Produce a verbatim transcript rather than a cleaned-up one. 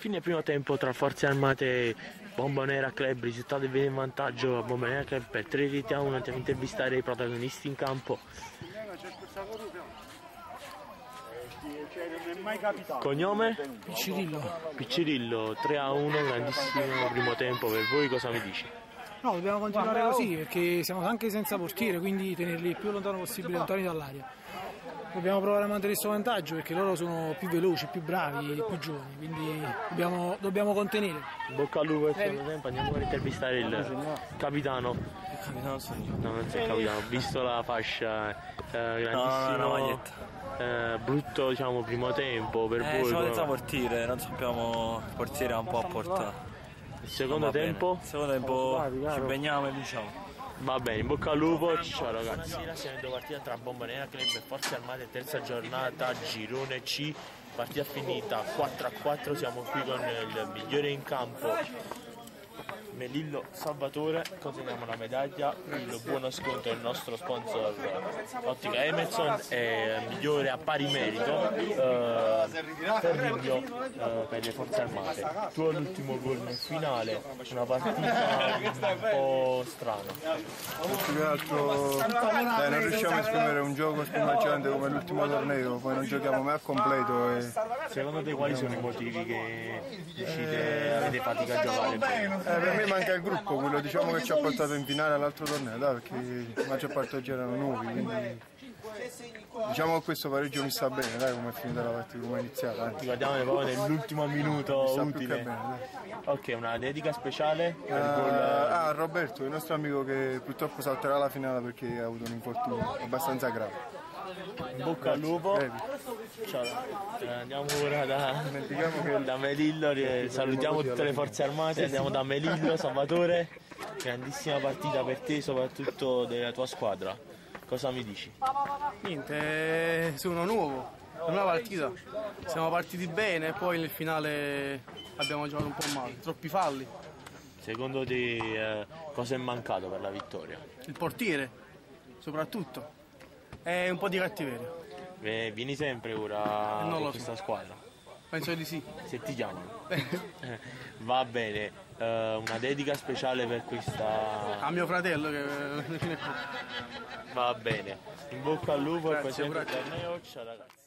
Fine primo tempo tra Forze Armate Bombonera Club, risultato in vantaggio a Bombonera Club per tre reti a uno. Andiamo a intervistare i protagonisti in campo. Cognome? Piccirillo. Piccirillo, tre a uno, grandissimo primo tempo per voi, cosa mi dici? No, dobbiamo continuare così perché siamo anche senza portiere, quindi tenerli il più lontano possibile, lontani dall'aria. Dobbiamo provare a mantenere questo vantaggio perché loro sono più veloci, più bravi, più giovani, quindi dobbiamo, dobbiamo contenere. Bocca al lupo per questo tempo, andiamo a intervistare il capitano. Il capitano sono io. No, non sei il capitano, ho visto la fascia, eh, grandissimo, no, no, eh, brutto diciamo primo tempo per eh, voi. Siamo senza portiere, non sappiamo, il portiere è un po' a portata. Il secondo tempo? Il secondo tempo ci impegniamo e vinciamo. Va bene, in bocca al lupo, ciao ragazzi. Stasera siamo in partita tra Bombonera Club e Forze Armate, terza giornata, girone C, partita finita quattro a quattro, siamo qui con il migliore in campo, Melillo Salvatore, consegniamo la medaglia, il buono sconto è il nostro sponsor Ottica Emerson e il migliore a pari merito eh, Ferriglio eh, per le Forze Armate. Tu l'ultimo gol nel finale, una partita un po' strana. Più che altro dai, non riusciamo a esprimere un gioco spumeggiante come l'ultimo torneo, poi non giochiamo mai a completo. E... Secondo te quali sono i motivi che riuscite, avete fatica a giocare bene? Eh, per me manca il gruppo, quello diciamo che ci ha portato in finale all'altro torneo, dai, perché la maggior parte oggi erano nuovi, quindi diciamo che questo pareggio mi sta bene, dai, come è finita la partita, come è iniziata. Ti guardiamo proprio nell'ultimo minuto sta utile. più che bene, ok, una dedica speciale per uh, il gol. Ah, Roberto, il nostro amico che purtroppo salterà la finale perché ha avuto un infortunio abbastanza grave. In bocca al lupo. Ciao. Eh, andiamo ora da, da Melillo, eh, salutiamo tutte le forze armate, andiamo da Melillo, Salvatore, grandissima partita per te, soprattutto della tua squadra. Cosa mi dici? Niente, sono nuovo, è una partita, siamo partiti bene e poi nel finale abbiamo giocato un po' male, troppi falli. Secondo te eh, cosa è mancato per la vittoria? Il portiere, soprattutto, e un po' di cattiveria. Eh, vieni sempre ora non con lo questa so. squadra? Penso di sì. Se ti chiamano. Va bene, eh, una dedica speciale per questa... A mio fratello che... Va bene, in bocca al lupo Grazie, per questo torneo, ciao ragazzi.